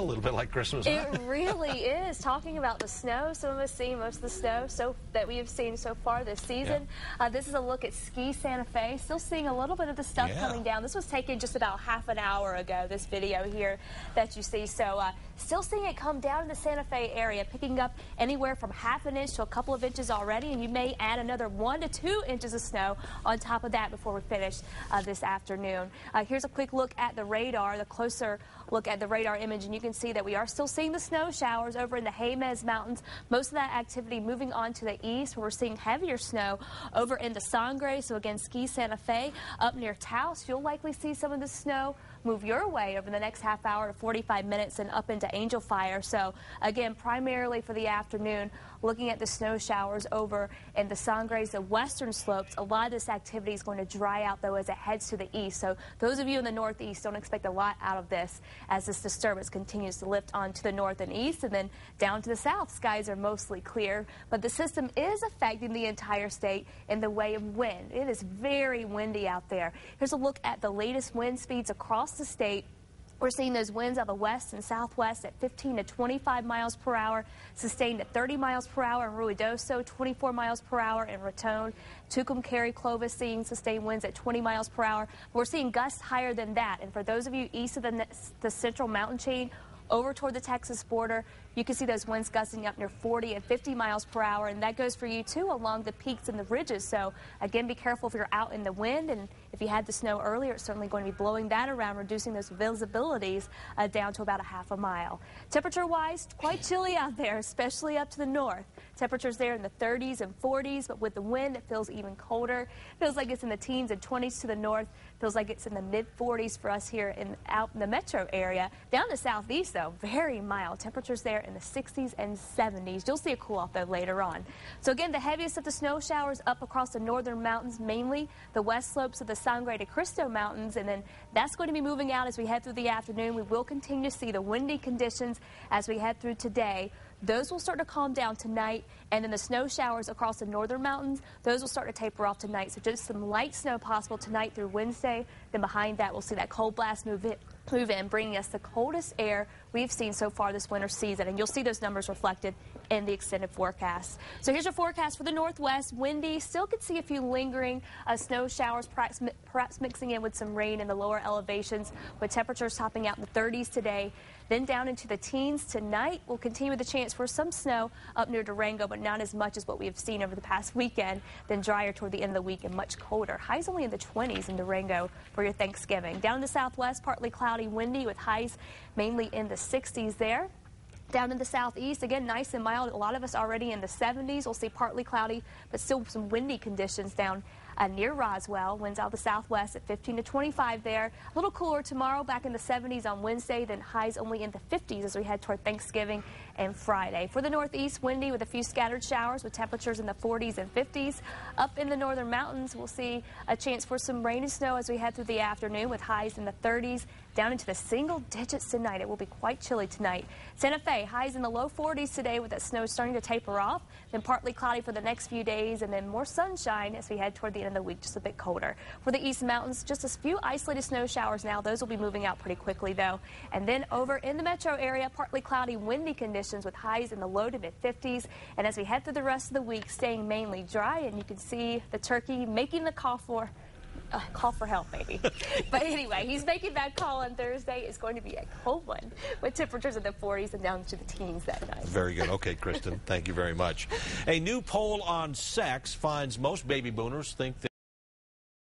little bit like Christmas. Huh? It really is. Talking about the snow, some of us seeing most of the snow that we have seen so far this season. Yeah. This is a look at Ski Santa Fe. Still seeing a little bit of the stuff coming down. This was taken just about half an hour ago, this video here that you see. So still seeing it come down in the Santa Fe area, picking up anywhere from half an inch to a couple of inches already, and you may add another 1 to 2 inches of snow on top of that before we finish this afternoon. Here's a quick look at the radar, the closer look at the radar image, and you can see that we are still seeing the snow showers over in the Jemez Mountains. Most of that activity moving on to the east, where we're seeing heavier snow over into Sangre. So again, Ski Santa Fe up near Taos. You'll likely see some of the snow move your way over the next half hour to 45 minutes and up into Angel Fire. So again, primarily for the afternoon, looking at the snow showers over in the Sangres, the western slopes. A lot of this activity is going to dry out, though, as it heads to the east. So those of you in the northeast don't expect a lot out of this as this disturbance continues to lift on to the north and east, and then down to the south. Skies are mostly clear, but the system is affecting the entire state in the way of wind. It is very windy out there. Here's a look at the latest wind speeds across the state. We're seeing those winds out of the west and southwest at 15 to 25 miles per hour, sustained at 30 miles per hour in Ruidoso, 24 miles per hour in Raton. Tucumcari, Clovis seeing sustained winds at 20 miles per hour. We're seeing gusts higher than that. And for those of you east of the central mountain chain, over toward the Texas border, you can see those winds gusting up near 40 and 50 miles per hour, and that goes for you too along the peaks and the ridges. So again, be careful if you're out in the wind, and if you had the snow earlier, it's certainly going to be blowing that around, reducing those visibilities down to about a half a mile. Temperature-wise, quite chilly out there, especially up to the north. Temperatures there in the 30s and 40s, but with the wind, it feels even colder. It feels like it's in the teens and 20s to the north. Feels like it's in the mid-40s for us here out in the metro area. Down the southeast, though, very mild. Temperatures there in the 60s and 70s. You'll see a cool off, though, later on. So again, the heaviest of the snow showers up across the northern mountains, mainly the west slopes of the Sangre de Cristo Mountains, and then that's going to be moving out as we head through the afternoon. We will continue to see the windy conditions as we head through today. Those will start to calm down tonight, and then the snow showers across the northern mountains, those will start to taper off tonight. So just some light snow possible tonight through Wednesday. Then behind that, we'll see that cold blast move in, bringing us the coldest air we've seen so far this winter season. And you'll see those numbers reflected in the extended forecast. So here's your forecast for the northwest. Windy, still could see a few lingering snow showers, perhaps mixing in with some rain in the lower elevations, with temperatures topping out in the 30s today. Then down into the teens tonight. We'll continue with the chance for some snow up near Durango, but not as much as what we have seen over the past weekend. Then drier toward the end of the week and much colder. Highs only in the 20s in Durango for your Thanksgiving. Down in the southwest, partly cloudy, windy with highs mainly in the 60s there. Down in the southeast, again, nice and mild. A lot of us already in the 70s. We'll see partly cloudy, but still some windy conditions down near Roswell. Winds out of the southwest at 15 to 25 there. A little cooler tomorrow, back in the 70s on Wednesday, then highs only in the 50s as we head toward Thanksgiving and Friday. For the northeast, windy with a few scattered showers with temperatures in the 40s and 50s. Up in the northern mountains, we'll see a chance for some rain and snow as we head through the afternoon with highs in the 30s down into the single digits tonight. It will be quite chilly tonight. Santa Fe, highs in the low 40s today with that snow starting to taper off. Then partly cloudy for the next few days, and then more sunshine as we head toward the end of the week, just a bit colder. For the east mountains, just a few isolated snow showers now. Those will be moving out pretty quickly, though. And then over in the metro area, partly cloudy, windy conditions with highs in the low to mid 50s. And as we head through the rest of the week, staying mainly dry, and you can see the turkey making the call for help, maybe. But anyway, he's making that call on Thursday. It's going to be a cold one with temperatures in the 40s and down to the teens that night. Very good. Okay, Kristen, thank you very much. A new poll on sex finds most baby boomers think that